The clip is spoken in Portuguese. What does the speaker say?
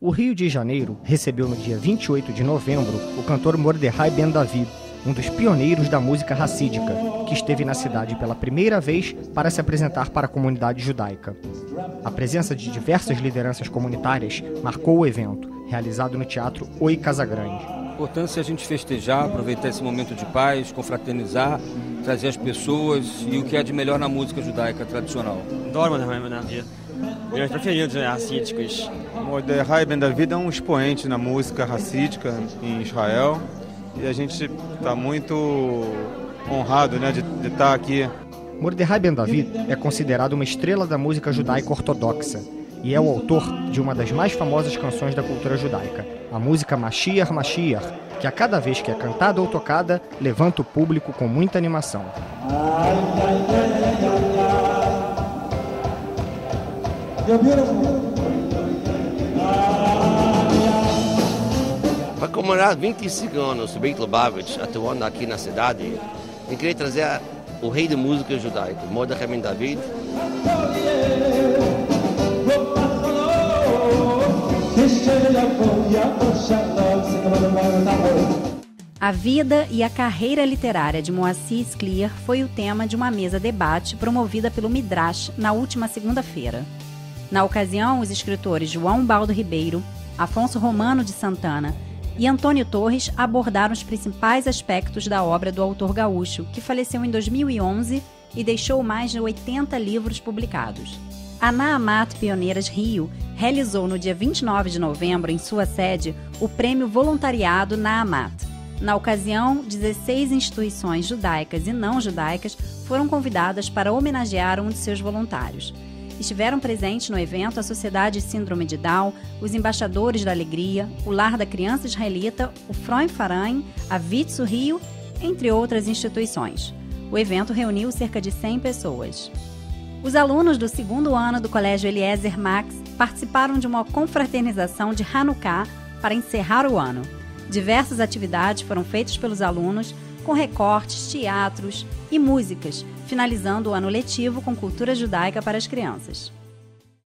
O Rio de Janeiro recebeu no dia 28 de novembro o cantor Mordechai Ben David, um dos pioneiros da música racídica, que esteve na cidade pela primeira vez para se apresentar para a comunidade judaica. A presença de diversas lideranças comunitárias marcou o evento, realizado no Teatro Oi Casagrande. A importância é a gente festejar, aproveitar esse momento de paz, confraternizar, trazer as pessoas e o que há de melhor na música judaica tradicional. Adoro Mordechai Ben David. Meus preferidos, né, racídicos. Mordechai Ben David é um expoente na música racídica em Israel e a gente está muito honrado, né, de estar aqui. Mordechai Ben David é considerado uma estrela da música judaica ortodoxa e é o autor de uma das mais famosas canções da cultura judaica, a música Mashiach, Mashiach, que a cada vez que é cantada ou tocada, levanta o público com muita animação. Para comemorar 25 anos do Beit Lubavitch, atuando aqui na cidade, eu queria trazer o rei da música judaica, Mordechai Ben David. A vida e a carreira literária de Moacir Scliar foi o tema de uma mesa debate promovida pelo Midrash na última segunda-feira. Na ocasião, os escritores João Baldo Ribeiro, Afonso Romano de Santana e Antônio Torres abordaram os principais aspectos da obra do autor gaúcho, que faleceu em 2011 e deixou mais de 80 livros publicados. A Naamat Pioneiras Rio realizou no dia 29 de novembro, em sua sede, o Prêmio Voluntariado Naamat. Na ocasião, 16 instituições judaicas e não judaicas foram convidadas para homenagear um de seus voluntários. Estiveram presentes no evento a Sociedade Síndrome de Down, os Embaixadores da Alegria, o Lar da Criança Israelita, o Freund Farain, a Vitsu Rio, entre outras instituições. O evento reuniu cerca de 100 pessoas. Os alunos do segundo ano do Colégio Eliezer Max participaram de uma confraternização de Hanukkah para encerrar o ano. Diversas atividades foram feitas pelos alunos, com recortes, teatros e músicas, finalizando o ano letivo com cultura judaica para as crianças.